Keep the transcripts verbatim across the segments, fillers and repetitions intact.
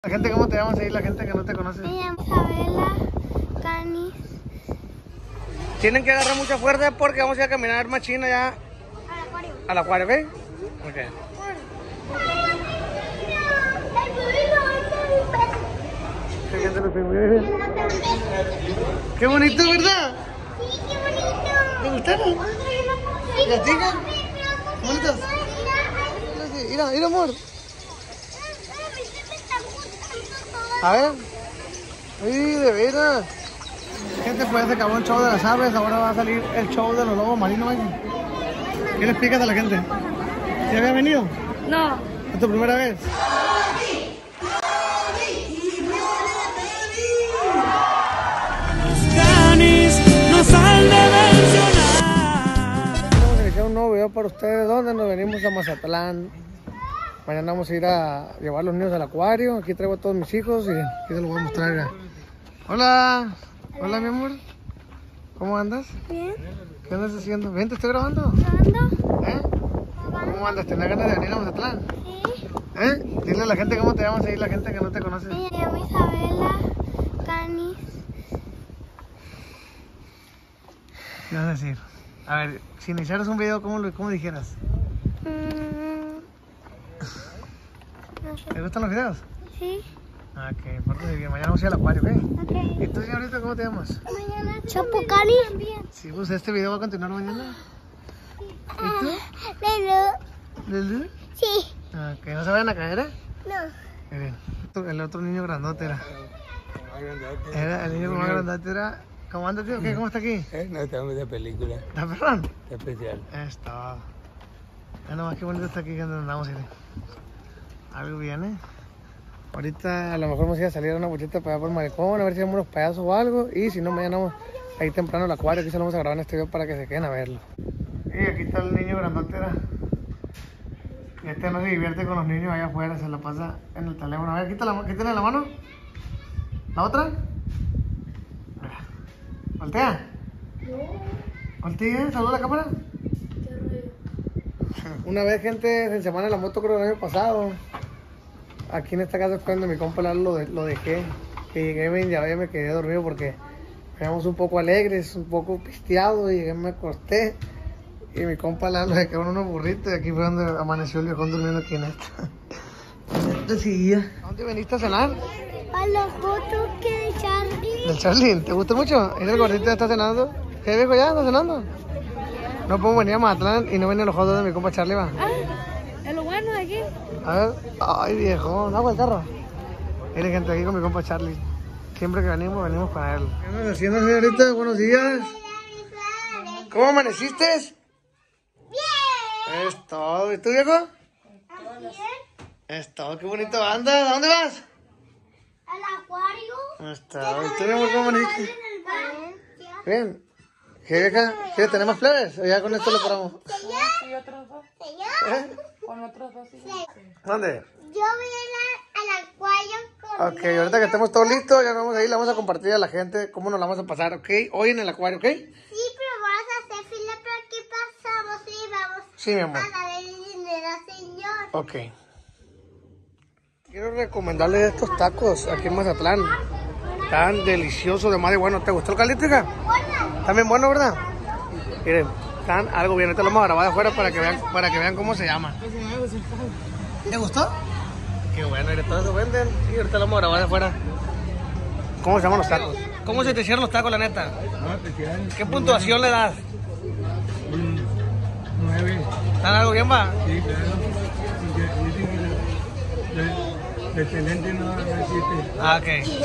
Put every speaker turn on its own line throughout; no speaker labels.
La gente, ¿cómo te llamas ahí? La gente que no te conoce.
Me llamo Isabela Canis.
Tienen que agarrar mucha fuerza porque vamos a ir a caminar machina ya
Al acuario.
al acuario, ¿ok? Ok. Qué gente los pingüinos. Qué bonito, ¿verdad?
Sí, qué bonito.
¿Te gustaron? ¿Las chicas? ¿Bonitos? Mira, mira, amor. A ver. ¡Uy, de veras! Gente, pues se acabó el show de las aves. Ahora va a salir el show de los lobos marinos. ¿Qué le explicas a la gente? ¿Ya había venido?
No.
¿Es tu primera vez?
Nos han de mencionar.
Vamos a iniciar un nuevo video para ustedes donde nos venimos a Mazatlán. Mañana vamos a ir a llevar a los niños al acuario. Aquí traigo a todos mis hijos y aquí se los voy a mostrar. Mira. Hola. Hola, mi amor. ¿Cómo andas?
Bien.
¿Qué andas haciendo? Ven, te estoy grabando.
¿Grabando?
¿Eh? ¿Cómo andas? ¿Tenés ganas de venir a Mazatlán?
Sí.
¿Eh? Dile a la gente cómo te llamas ahí, la gente que no te conoce.
Me llamo Isabela Canis.
¿Qué vas a decir? A ver, si iniciaras un video, ¿cómo, lo, cómo dijeras?
Mm, no sé.
¿Te gustan los videos?
Sí.
Ok, pórtate bien. Mañana vamos a ir al acuario, ¿ok?
Ok.
¿Y tú, señorita, cómo te llamas?
Mañana Chapo Canis.
Sí, pues este video va a continuar mañana. ¿Y tú?
Lelu.
¿Lulu?
Sí.
Ok, no se vayan a caer, ¿eh?
No.
Qué bien. El otro niño grandote era. Era el niño más grandote era. ¿Cómo anda, tío? ¿Qué? ¿Cómo está aquí?
Eh, no, estamos de película
¿Está perrón?
especial.
Esto. Bueno, más que bonito está aquí que andamos, ¿sí? Algo viene. Ahorita a lo mejor vamos a ir a salir a una bochita para allá por el malecón, a ver si vemos unos payasos o algo. Y si no, mañana vamos ahí temprano al acuario. Aquí se lo vamos a grabar en este video para que se queden a verlo. Y aquí está el niño grandote. Era. Y este no se divierte con los niños allá afuera, se la pasa en el teléfono. A ver, quita la, ¿qué tiene en la mano? ¿La otra? Mira. Voltea. Voltea, saluda a la cámara. Una vez, gente, en Semana de la Moto, creo que el año pasado, aquí en esta casa fue donde mi compa Lalo lo, de, lo dejé. Que llegué, me, ya me quedé dormido porque éramos un poco alegres, un poco pisteados, y llegué, me acosté. Y mi compa Lalo se quedó en unos burritos y aquí fue donde amaneció el viejón durmiendo aquí en esta. En esta silla. ¿A dónde veniste a cenar?
A los fotos que de Charlie.
¿Del Charlie? ¿Te gusta mucho? ¿Es el gordito que está cenando? ¿Qué viejo ya? ¿Está cenando? No podemos venir a Mazatlán y no vienen los hot dogs de mi compa Charlie, va.
Ah, es lo bueno de aquí.
A ver. Ay, viejo. ¿No hago el carro? Miren, gente, aquí con mi compa Charlie. Siempre que venimos, venimos con él. ¿Qué andas haciendo, señorita? Buenos días. ¿Cómo amaneciste? Bien. Es todo. ¿Y tú, viejo?
Bien.
Es todo. Qué bonito anda. ¿A dónde vas?
Al acuario.
Es todo. ¿Y tú, mi amor, cómo amaneciste?
Bien.
Bien. ¿Qué, vieja? ¿Quieres tener más plebes? ¿O ya con esto lo paramos?
Sí, otros dos.
¿Eh?
Con otros dos, sí.
¿Dónde?
Yo voy a al acuario con
Ok, ahorita que estemos todos listos, ya nos vamos a ir, le vamos a compartir a la gente cómo nos la vamos a pasar, ¿ok? Hoy en el acuario, ¿ok?
Sí, pero vamos a hacer fila para que pasamos y vamos
Sí, mi amor.
a darle el dinero al señor.
Ok. Quiero recomendarles estos tacos aquí en Mazatlán. Tan deliciosos, de madre bueno. ¿Te gustó el caldito, hija? Están bien buenos, ¿verdad? Miren, están algo bien. Ahorita lo vamos a grabar de afuera para que vean, para que vean cómo se llama. ¿Te gustó? Qué bueno, miren, todos se venden. Sí, ahorita lo vamos a grabar de afuera. ¿Cómo se llaman los tacos? ¿Cómo se te hicieron los tacos, la neta? ¿Qué puntuación le das?
Nueve.
¿Están algo bien, va?
Sí, claro. Excelente, no existe.
Ah, ok.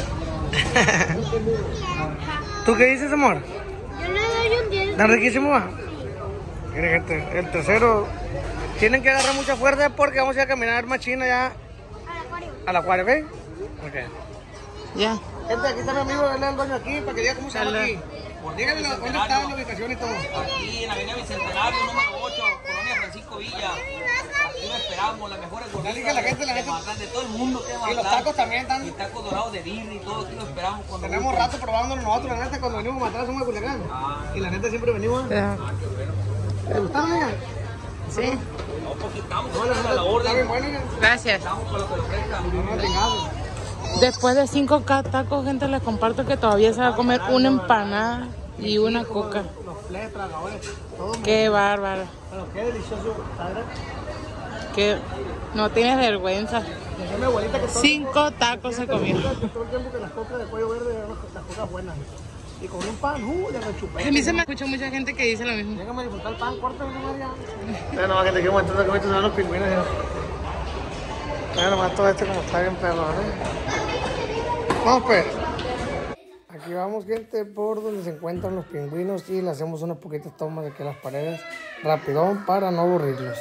¿Tú qué dices, amor?
Yo le doy un diez.
¿Tan riquísimo, va? Miren, gente, el tercero. Tienen que agarrar mucha fuerza porque vamos a ir a caminar machina ya
Al acuario.
al acuario, ¿ok? Ok. Ya. Gente, aquí está mi amigo, él es el dueño aquí, para que diga cómo se llama aquí. Díganle la- dónde está la ubicación y todo.
Aquí en la avenida Bicentenario, número ocho, Colonia Francisco Villa. Aquí lo esperamos, las mejores gorditas
Dale que la gente, la
de
gente-
Mazatlán, de todo el mundo que va
Y los tacos también están.
Y tacos dorados de birria y todo, aquí lo esperamos cuando
Tenemos
gusten.
rato probándolo nosotros, la neta, cuando venimos a matar somos de Culiacán. Y la neta siempre venimos. ¿Te gustaron, amiga?
Sí,
No, porque estamos
No, la
a
neta,
la orden.
está bien bueno, amiga.
gracias.
Estamos con lo que le ofrezca.
No, no, chingado.
Después de cinco tacos, gente, les comparto que todavía se va a comer una empanada y una coca.
Los fles, tragadores, todo.
Qué bárbaro.
Pero qué delicioso, ¿sabes?
Que no tienes vergüenza.
Decía mi abuelita que todo,
Cinco tacos se comió.
todo el tiempo que las cocas de cuello verde eran las cocas buenas. Y con un pan, uh, de rechupete.
A mí se me escucha mucha gente que dice lo mismo.
Déjame disfrutar el pan, córtame, María. Bueno, va, que te quiero mostrar cómo estos son los pingüinos. Mira nomás todo este como está bien perro, ¿eh? Vamos pues. Aquí vamos, gente, por donde se encuentran los pingüinos y le hacemos unas poquitas tomas de aquí a las paredes rapidón para no aburrirlos.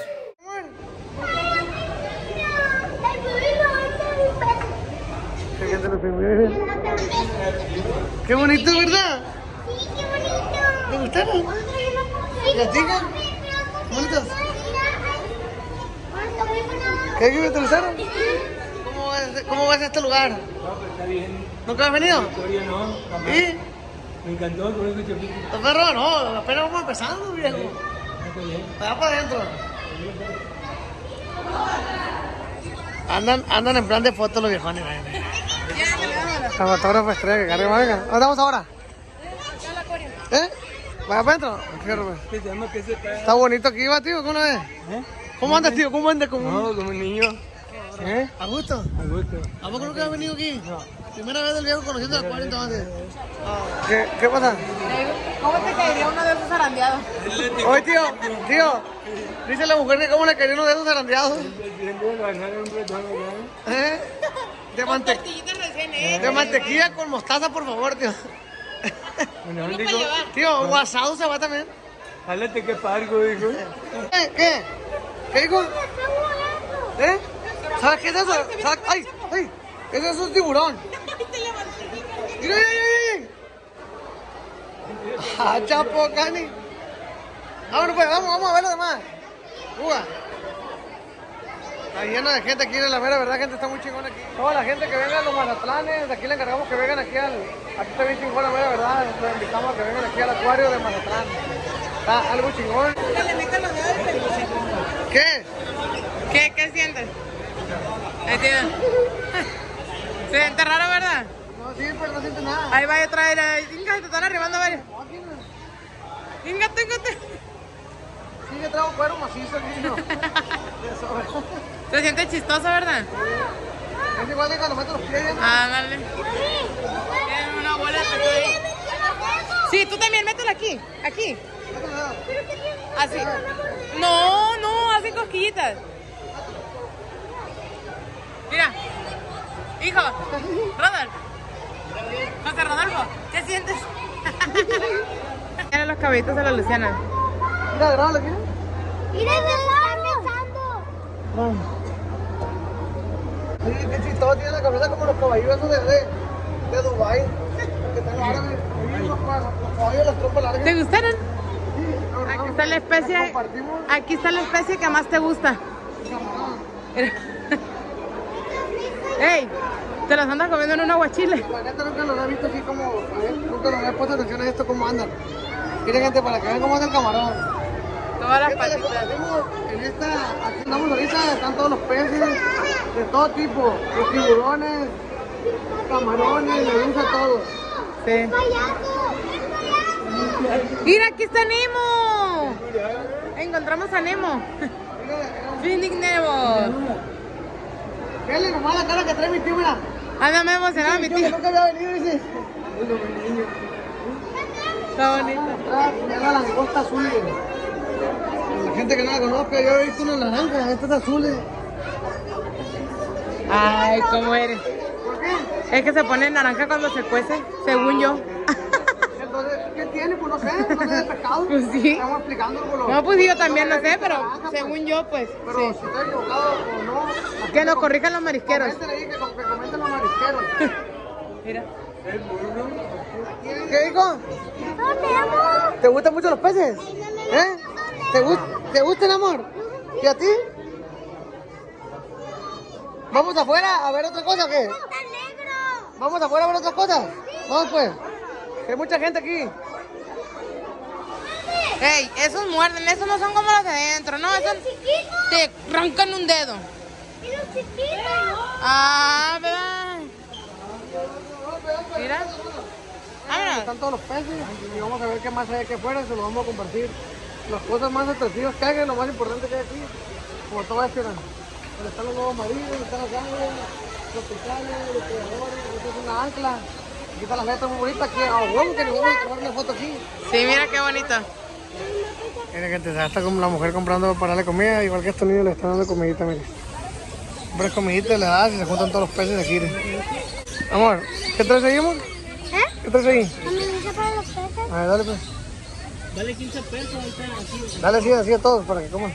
¿Qué gente los pingüinos? ¡Qué bonito, ¿verdad?
Sí, qué bonito.
¿Te gustaron? ¿Y las chicas? ¿Bonitos? ¿Qué qué te gustaron? ¿Cómo ves, cómo ves este lugar?
No, pero está bien.
¿Nunca has venido?
Todavía no, jamás.
¿Y?
Me encantó con ese chapito.
¿Los perros? No, apenas vamos empezando, viejo.
Está bien.
Allá para adentro. Andan, andan en plan de fotos los viejones. La fotógrafa estrella que carga, venga. ¿Dónde estamos ahora? ¿Eh? ¿Vaya para adentro? Fíjate, pues.
¿Qué se llama? ¿Qué se está?
Está bonito aquí, va, tío. ¿Cómo lo ves?
¿Eh?
¿Cómo andas, tío? ¿Cómo andas? ¿Cómo?
No, como un niño.
¿Eh? ¿A gusto?
A gusto.
¿A poco nunca has venido aquí? No. Primera vez del viejo conociendo el acuario entonces. ¿Qué, ¿Qué pasa?
¿Cómo te caería uno de esos zarandeados?
Oye, tío, tío, dice la mujer que cómo le caería uno de esos zarandeados. ¿Eh? De, mante de mantequilla con mostaza, por favor, tío. Tío, guasado se va también.
Jálate que pargo, dijo.
¿Qué? ¿Qué? ¿Qué dijo? ¿Eh? ¿Sabes qué es eso? ¿Sabes? ¡Ay! ¡Ay! Eso es un tiburón. ¡Mira, mira, mira! ¡Ah, chapo, Cani! Vámonos pues, vamos, vamos a ver lo demás. Uga. Está lleno de gente aquí en la mera, ¿verdad? Gente está muy chingona aquí. Toda la gente que venga a los Mazatlanes, de aquí le encargamos que vengan aquí al... Aquí está bien chingón la mera, ¿verdad? Les invitamos a que vengan aquí al acuario de Mazatlán. Está algo chingón. ¿Qué?
¿Qué, qué sientes? Ahí tiene. Se siente raro, ¿verdad?
No, sí, pero no siento nada.
Ahí va a traer, ahí. Inga, te están arribando, a ver. Inga, téngate.
Sí, que traigo cuero macizo aquí, ¿no?
Se siente chistoso, ¿verdad?
Es igual que cuando meto los pies.
Ah, dale. Tiene una bola de pecado ahí. Sí, tú también, métela aquí. Aquí. Así. No, no, hacen cosquillitas. Mira. Hijo. Rodolfo. José Rodolfo, ¿qué sientes? Mira los caballitos de la Luciana.
Mira, grábalo aquí.
Mira, me está besando.
Sí, qué chistoso, tiene la cabeza como los caballos esos de, de, de Dubái. Que están ahora, los, los caballos de las trompas largas.
¿Te gustaron?
Sí,
Aquí está la especie. Aquí está la especie que más te gusta. Mira. ¡Ey! Te las andas comiendo en un aguachile.
La neta nunca los he visto así como, a ver, nunca los he puesto atención a esto, cómo andan. Miren, gente, para que vean cómo anda el camarón.
Todas las
Gente, les
patitas.
compartimos en esta, aquí andamos ahorita, están todos los peces, de todo tipo, los tiburones, camarones, medusas, todo.
Sí. Mira, aquí está Nemo. Encontramos a Nemo. Finding Nemo.
Véanle nomás la cara que trae mi tío, mira.
Anda, me emocionaba mi
Tío, que
tío.
nunca había venido, dice.
Está bonito.
Ah, mira la langosta azul. La gente que no la conozca, yo he visto una naranja, estas azules.
Ay, ¿cómo eres?
¿Por qué?
Es que se pone naranja cuando se cuece, según yo.
Entonces, ¿qué tiene? Pues no sé, no sé de pescado.
Pues sí.
Estamos explicando por lo...
No, pues yo también no sé,
Naranja,
pero
pues.
según yo, pues,
Pero
sí.
si estoy equivocado o no...
Que nos corrijan los marisqueros.
Comenten ahí, que, que comenten los marisqueros.
Mira.
¿Qué dijo? ¿Te gustan mucho los peces? ¿Eh? ¿Te, gust ¿Te gustan, amor? ¿Y a ti? ¿Vamos afuera a ver otra cosa o qué? ¿Vamos afuera a ver otras cosas? Vamos pues. Hay mucha gente aquí.
Ey, esos muerden, esos no son como los de adentro, ¿no? Esos te arrancan un dedo.
Y los chiquitos.
Ah, ¿verdad?
Están todos los peces y vamos a ver qué más hay aquí afuera, se los vamos a compartir. Las cosas más atractivas que hay, lo más importante que hay aquí, como todo esto, donde están los lobos marinos, donde están las ángeles, los picales, los predadores, esto es una ancla. Aquí está la letra muy bonita, aquí a huevo que nos vamos a tomar una foto aquí.
Sí, mira qué bonita.
Mira gente, ya está como la mujer comprando para darle comida, igual que a estos niños le están dando comidita, mire. Compras comidita, le das y se juntan todos los peces de aquí. Mire. Amor, ¿qué traes ahí, amor?
¿Eh?
¿Qué traes ahí?
¿Camisa para los peces?
A ver, dale pues.
Vale quince pesos, ahí está, aquí.
Dale así, así a todos para que coman.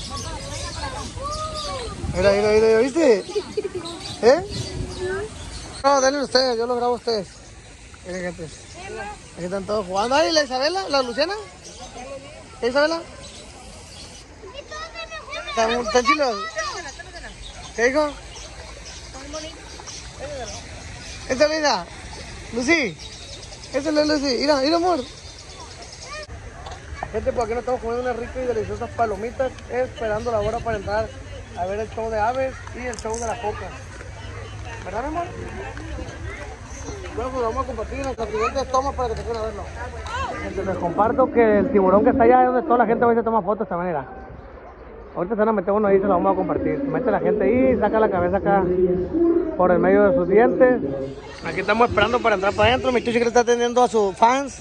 Mira, mira, mira, ¿ya viste? ¿Eh? No, denle ustedes, yo lo grabo a ustedes. Miren, gente. Aquí están todos jugando. ¡Ay, la Isabela! ¿La Luciana? ¿Qué Isabela? ¿Están, están chilos? ¿Qué dijo? Esta es linda. Lucy. Esa es la Lucy. Mira, mira, amor. Gente, por aquí nos estamos comiendo unas ricas y deliciosas palomitas, esperando la hora para entrar a ver el show de aves y el show de las focas. ¿Verdad, mi amor? Bueno, pues vamos a compartir en las siguientes tomas para que te quieran verlo. Gente, les comparto que el tiburón que está allá es donde toda la gente va y se toma fotos de esta manera. Ahorita se van a meter uno ahí y se lo vamos a compartir. Se mete la gente ahí, saca la cabeza acá por el medio de sus dientes. Aquí estamos esperando para entrar para adentro. Mi tuchi que le está atendiendo a sus fans.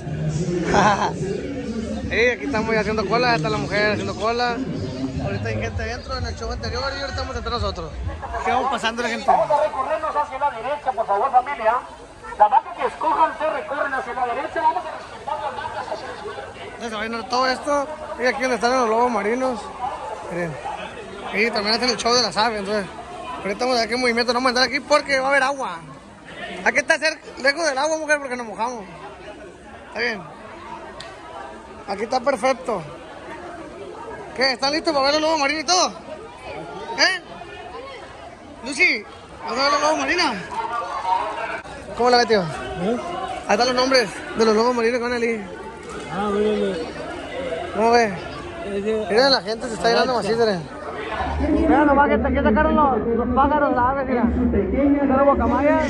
Sí, aquí estamos ya haciendo cola, ya está la mujer haciendo cola. Ahorita hay gente adentro en el show anterior y ahora estamos entre nosotros. ¿Qué vamos pasando la gente?
Vamos a recorrernos hacia la derecha, por favor, familia. La vaca que escojan se recorren hacia la derecha. Vamos a respetar las vacas hacia la izquierda.
Ya se va todo esto. Y aquí donde están los lobos marinos. Miren. Y también hacen el show de las aves. Entonces, ahorita estamos aquí en movimiento. No vamos a entrar aquí porque va a haber agua. Aquí está cerca, lejos del agua, mujer, porque nos mojamos. Está bien. Aquí está perfecto. ¿Qué? ¿Están listos para ver los lobos marinos y todo? ¿Eh? Lucy, ¿vas a ver los lobos marinos? ¿Cómo la ves, tío?
¿Eh?
Ahí están los nombres de los lobos marinos con el
Ah, míralo.
¿Cómo ves?
Ese-
Miren, la gente se está llenando masíteres. Mira nomás que aquí sacaron los, los pájaros, las aves, mira. Están los guacamayas.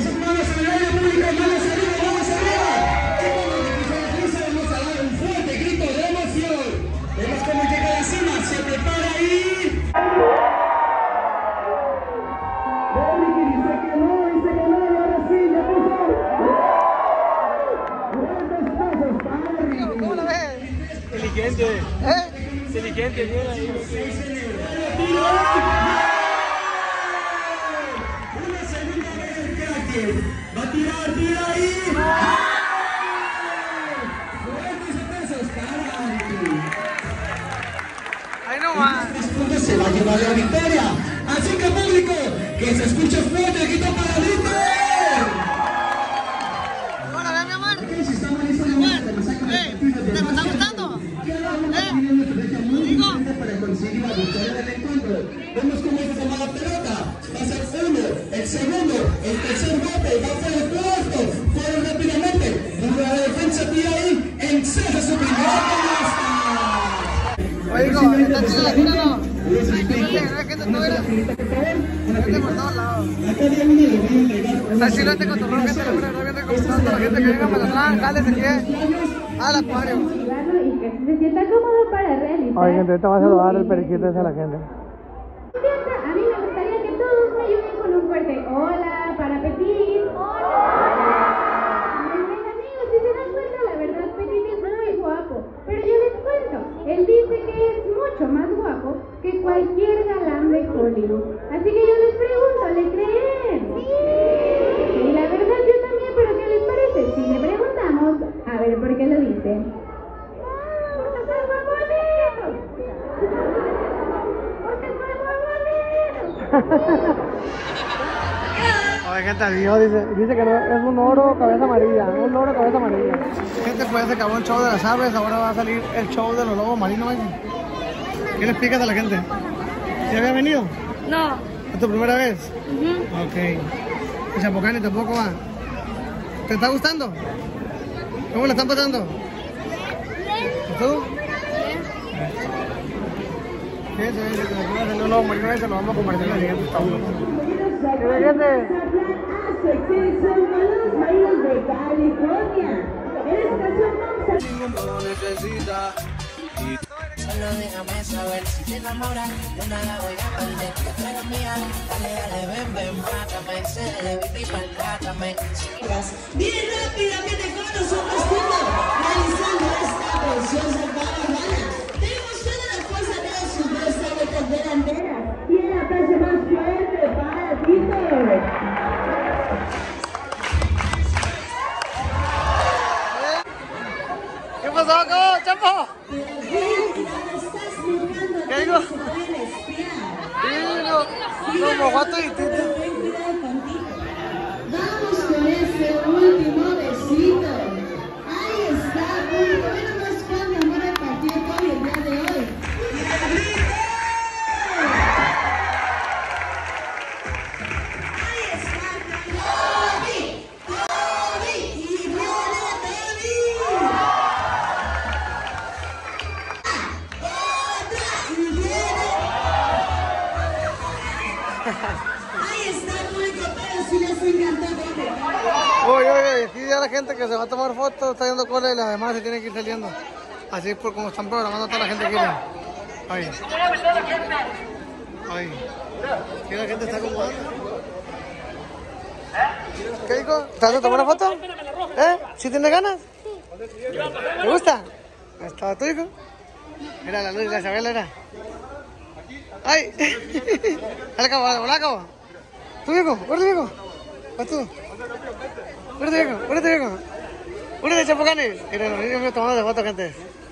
Vemos cómo llega la cima, se prepara ahí.
¿Cómo la ves?
Inteligente.
¿Eh?
Inteligente, mira ahí.
Una segunda vez el crack. Va a tirar, tira ahí.
Ahí nomás.
Se va a llevar la victoria. Así que público, que se escuche fuerte, grito para Lister.
¿Cómo la ves, mi amor? ¿Eh? ¿Te está gustando? ¿Eh? ¿Lo digo?
Para conseguir la victoria del encuentro. Vemos cómo se toma la pelota. Va a ser uno, el segundo, el tercer golpe, va a ser el cuarto. Fueron rápidamente. La defensa tira ahí. Encesa su primera canasta.
Oye, hijo, ¿está chida la gira o no? ¿Qué gente tú eres? Gente por todos lados. Está chido este cotorreo, gente. Le pone bien recomendando a la gente que venga para atrás, jales aquí al acuario.
Y que se sienta cómodo para realizar.
Oye, gente, ahorita va a saludar el periquito ese a la gente.
A mí me gustaría que todos me ayuden con un fuerte hola para Petit. ¡Hola! Mis amigos, si se dan cuenta, la verdad, Petit es muy guapo. Pero yo les cuento, él dice que es mucho más guapo que cualquier galán de Hollywood. Así que yo les pregunto, ¿le creen? Sí. Y la verdad, yo también, pero ¿qué les parece? Si le preguntamos, a ver por qué lo dicen. ¡Porque soy muy bonito! ¡Porque soy muy bonito!
Oye, gente, adiós, dice, dice que no, es un oro cabeza amarilla, un oro cabeza amarilla. Gente, pues se acabó el show de las aves, ahora va a salir el show de los lobos marinos. ¿Qué le explicas a la gente? ¿Ya había venido?
No.
¿Es tu primera vez?
Uh-huh.
Ok. ¿Y Chapocani tampoco va? ¿Te está gustando? ¿Cómo le están pasando? ¿Y tú? Sí, sí, sí, que nos va a salir un lobo marino y se lo vamos a compartir en la siguiente tabla. ¿Qué gente?
Los marinos de California. En esta ocasión vamos a...
Solo déjame saber si te enamoras, de nada voy a perder. Tú eres mía, dale, dale, ven, ven, mátame, se le vi, maltrátame.
Bien rápidamente con nosotros todos, realizando esta preciosa caravana. Tenemos toda la fuerza de sus dos aletas delanteras.
Y el aplauso más fuerte para Tito.
¿Qué pasó, Chapo? ¿Qué digo? Digo, como guato y tito.
Vamos con este último besito. Ahí está, muy bueno más cuando amor al partido con el día de hoy. Ahí está, Toby, Toby, y viene Toby. Otra, y viene. Ahí está, público, pero si les encantó, Toby.
Oye, oye, aquí ya la gente que se va a tomar fotos está yendo cola y las demás se tienen que ir saliendo. Así es por como están programando a toda la gente que viene. Ay. Ay. Aquí la gente está acomodando. ¿Qué dijo? ¿Te vas a tomar una foto? ¿Eh? ¿Sí tienes ganas? ¿Te gusta? ¿Está tu hijo? Mira la luz de la Isabela era. ¡Ay! ¡Dale, cabo! ¡Hola, cabo! ¿Tu hijo? ¿Cuál es tu hijo? ¿Vas tú? ¡Púrate, viejo! ¡Púrate, viejo! ¡Púrate, chapocanes! Mira, los niños me tomando de fotos, gente.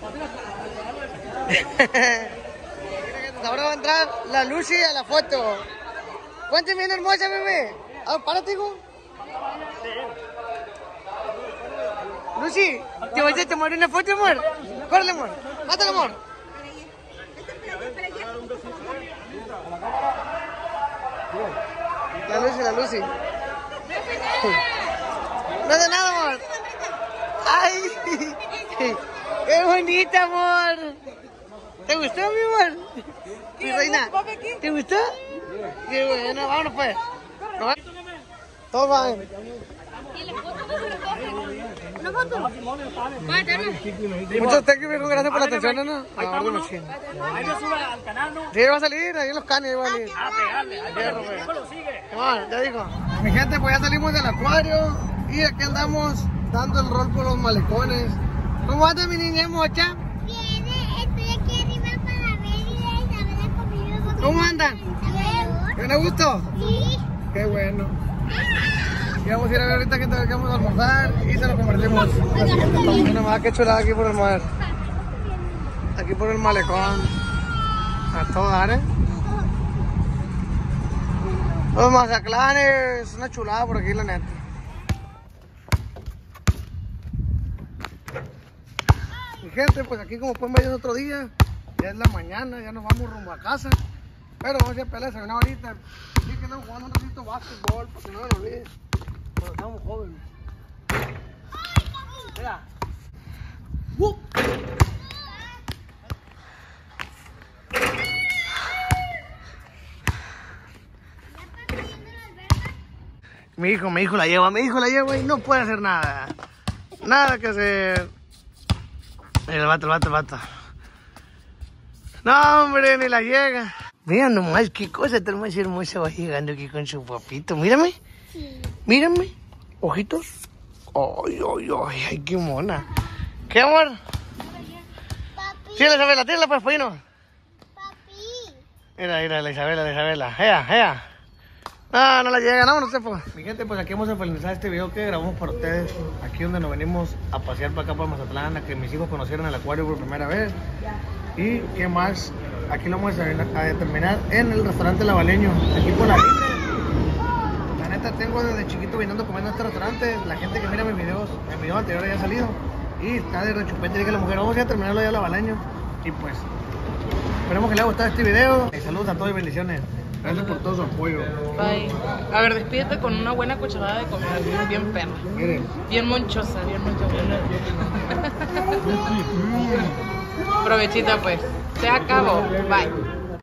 Ahora va a entrar la Lucy a la foto. Cuéntame bien hermosa, bebé. Ah, párate, hijo. Lucy, ¿te vas a tomar una foto, amor? Córrele, amor. Mátale, amor. La Lucy, la Lucy. No de nada, amor. ¡Ay! ¡Qué bonita, amor! ¿Te gustó, mi amor? Mi reina. ¿Te gustó? Qué bueno, vámonos pues. Todos van.
¿Una foto?
Muchos thank you, gracias por la atención, ¿no?
Ahí está, ¿no? Ahí lo sube al canal, ¿no?
Sí, va a salir, ahí en los canes, ahí va a salir.
Ah, pegarle. Ahí lo sigue.
Bueno, ya dijo. Mi gente, pues ya salimos del acuario y aquí andamos dando el rol por los malecones. ¿Cómo andas, mi niña mocha?
Bien, estoy aquí arriba para ver y de Isabela conmigo.
¿Cómo andan? ¿Bien a gusto?
Sí.
Qué bueno. Y vamos a ir a ver ahorita que vamos a almorzar y se lo convertimos. Mira más que chulada aquí por el mar. Aquí por el malecón. A todo dar, ¿eh? Los Mazaclanes, una chulada por aquí, la neta. Mi gente, pues aquí como pueden ver es otro día. Ya es la mañana, ya nos vamos rumbo a casa. Pero vamos a ir a pelear, se viene ahorita. Sí que estamos jugando un ratito básquetbol, porque no me lo olvides. Cuando estamos jóvenes. Mira. ¡Uh! Mi hijo, mi hijo la lleva, mi hijo la lleva y no puede hacer nada. Nada que hacer. Mira el vato, el vato, el vato. No, hombre, ni la llega. Mira nomás qué cosa tan más hermosa va llegando aquí con su papito. Mírame.
Sí.
Mírame. Ojitos. Ay, ay, ay, ay, qué mona. ¿Qué, amor?
Papi.
Sí, la Isabela, tírala pues, Pollino.
Papi.
Mira, mira, la Isabela, la Isabela. Ea, ea. No, no la llega, no, no sé, pues. Mi gente, pues aquí vamos a finalizar este video que grabamos para ustedes. Aquí donde nos venimos a pasear para acá, para Mazatlán, a que mis hijos conocieran el acuario por primera vez. Y qué más, aquí lo vamos a, a terminar en el restaurante Lavaleño, aquí por la libre. La neta, tengo desde chiquito viniendo comiendo en este restaurante. La gente que mira mis videos, el video anterior ya ha salido. Y está de rechupete, dije a la mujer, vamos a ir a terminarlo ya Lavaleño. Y pues, esperemos que les haya gustado este video. Y saludos a todos y bendiciones. Gracias por todo su apoyo.
Bye. A ver, despídete con una buena cucharada de comida, bien perra.
Miren.
Bien monchosa, bien monchosa. Provechita pues. Se acabó. Bye.